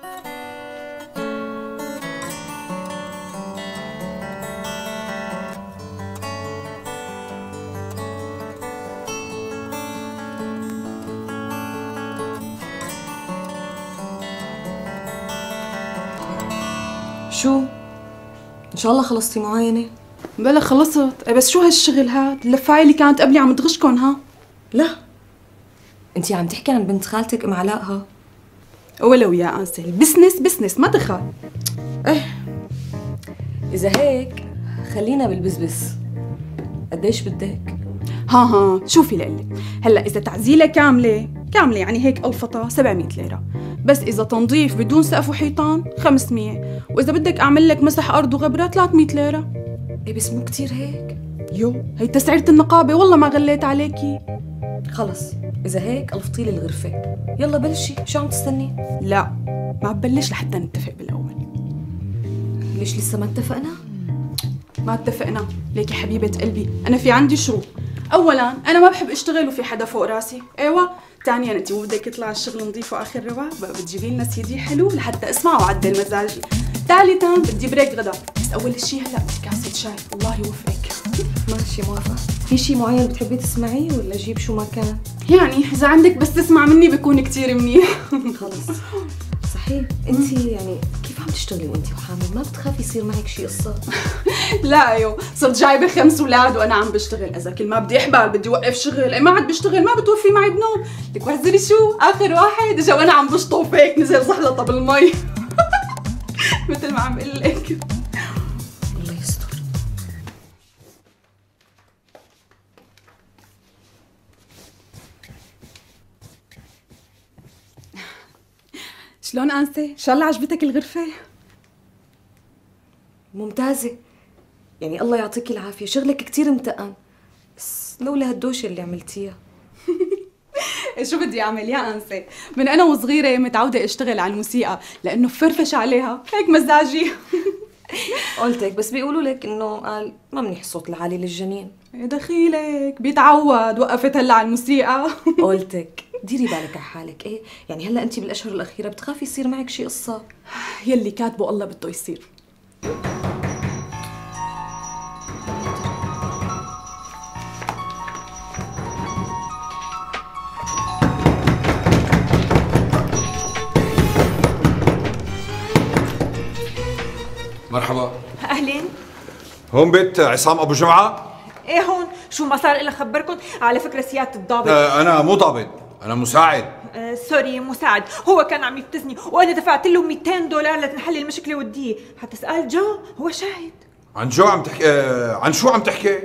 شو؟ إن شاء الله خلصتي معاينة؟ بلا خلصت، بس شو هالشغل هاد؟ اللفاية اللي كانت قبلي عم تغشكن ها؟ لا، انتي عم تحكي عن بنت خالتك ام علاء. ولو يا أنسل، بزنس بزنس ما دخل. ايه إذا هيك خلينا بالبزبز. قديش بدك؟ ها شوفي لقلك، هلا إذا تعزيلة كاملة يعني هيك الفطة 700 ليرة، بس إذا تنظيف بدون سقف وحيطان 500، وإذا بدك أعمل لك مسح أرض وغبرة 300 ليرة. ايه بس مو كتير هيك؟ يو هي تسعيرة النقابة، والله ما غليت عليكي. خلص إذا هيك الفطي لي الغرفة، يلا بلشي، شو عم تستني؟ لا ما ببلش لحتى نتفق بالأول. ليش لسه ما اتفقنا؟ ما اتفقنا، ليكي حبيبة قلبي أنا في عندي شروط. أولاً أنا ما بحب أشتغل وفي حدا فوق راسي، أيوة. ثانياً أنت مو بدك يطلع الشغل نظيف وآخر رواق، بقى بتجيبي لنا سيدي حلو لحتى أسمع وأعدل مزاجي. ثالثاً بدي بريك غدا، بس أول شيء هلا بدي كاسة شاي، الله يوفقك. ماشي موافقة. في شيء معين بتحبي تسمعيه ولا جيب شو ما كان؟ يعني إذا عندك بس تسمع مني بيكون كتير منيح. خلص. صحيح انت يعني كيف عم تشتغلي وانت وحامل؟ ما بتخافي يصير معك شيء قصة؟ لا ايوه، صرت جايبه 5 اولاد وانا عم بشتغل، اذا كل ما بدي احبال بدي اوقف شغل، ما عاد بشتغل ما بتوفي معي بنوم. لك وهزري شو؟ اخر واحد اجا وانا عم بشطف هيك نزل زحلطه بالمي. مثل ما عم بقول لك. الله يستر. شلون انسه؟ ان شاء الله عجبتك الغرفه؟ ممتازة، يعني الله يعطيكي العافية، شغلك كتير متقن، بس لولا هالدوشة اللي عملتيها. شو بدي اعمل يا انسه؟ من انا وصغيره متعوده اشتغل على الموسيقى لانه فرفش عليها، هيك مزاجي. قلتك، بس بيقولوا لك انه قال ما منيح الصوت العالي للجنين. دخيلك بيتعود، وقفت هلا على الموسيقى. قلتك ديري بالك على حالك. ايه يعني هلا انت بالاشهر الاخيره بتخافي يصير معك شي قصه؟ يلي كاتبه الله بده يصير. مرحبا. اهلين. هون بيت عصام ابو جمعه؟ ايه هون. شو ما صار الا خبركم؟ على فكره سياده الضابط. انا مو ضابط، انا مساعد. سوري مساعد. هو كان عم يبتزني وانا دفعت له $200 لتنحل المشكله وديه، حتى سأل جو هو شاهد. عن جو عم تحكي؟ عن شو عم تحكي؟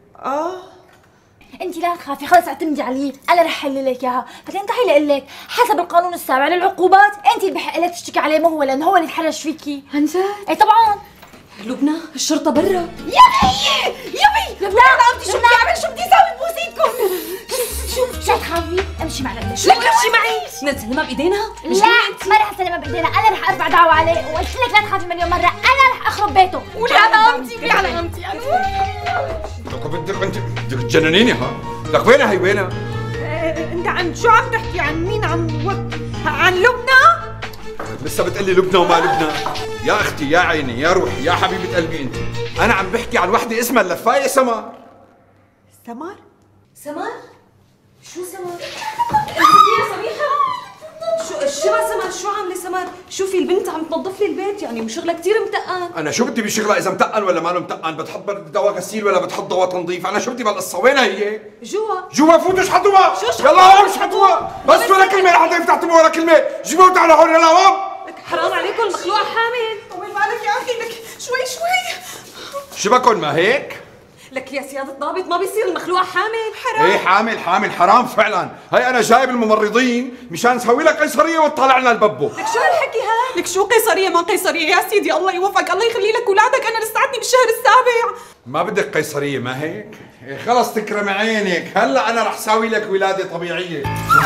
انت لا تخافي، خلص اعتمدي علي، انا رح احل لك اياها. بعدين تعي اقول لك، حسب القانون السابع للعقوبات انت اللي بحق لك تشتكي عليه، مو هو، لانه هو اللي تحرش فيكي. عن جد؟ اي طبعا. لبنى الشرطه برا. يبي لا عمتي شو بدي اعمل؟ شو بدي اسوي بوسيدكم؟ شو لا تخافي، امشي معنا. شو امشي معي؟ نسلمها بايدينا؟ لا ما رح اسلمها بايدينا، انا رح ارفع دعوه عليه، وقلت لك لا تخافي مليون مره، انا رح اخرب بيته. ولا عمتي في على عمتي انا. لك بدك تجننيني ها؟ لك وينها هي وينها؟ انت عن شو عم تحكي؟ عن مين؟ عن لبنى؟ لسه بتقلي لبنى وما لبنى؟ يا اختي يا عيني يا روحي يا حبيبه قلبي انت، انا عم بحكي عن وحده اسمها اللفايه سمر. سمر؟ سمر؟ شو سمر؟ يا سميحة شو سمر؟ شو عاملة سمر؟ شوفي البنت عم تنظف لي البيت، يعني وشغلها كثير متقن. انا شو بدي بشغلها اذا متقن ولا ما له متقن؟ بتحط دواء غسيل ولا بتحط دواء تنظيف؟ انا شو بدي بالقصه؟ وينها هي؟ جوا فوتوا اشحطوها. يلا هون اشحطوها، بس ولا كلمه لحتى يفتح تمه ولا كلمه، جيبوها تعالوا هون يلا هون. حرام عليكم، المخلوع حامل. طول بالك يا اخي، لك شوي. شبكن ما هيك؟ لك يا سيادة الضابط ما بيصير المخلوع حامل. حرام. ايه حامل حرام فعلا. هي انا جايب الممرضين مشان نسوي لك قيصريه وتطلع لنا الببو. لك شو هالحكي هاد؟ لك شو قيصريه ما قيصريه يا سيدي، الله يوفقك، الله يخلي لك اولادك، انا لساتني بالشهر السابع. ما بدك قيصريه ما هيك؟ إيه خلص تكرم عينك، هلا انا رح ساوي لك ولاده طبيعيه.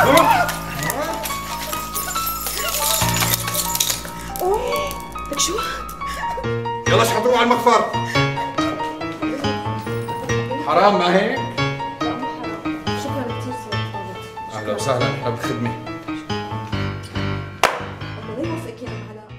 لك شو؟ يلا اشحطوها على المخفر. حرام ما هيك؟ شكرا كثير سيادة الضابط. اهلا وسهلا، احنا بالخدمه. الله موافقك يا ام علاء.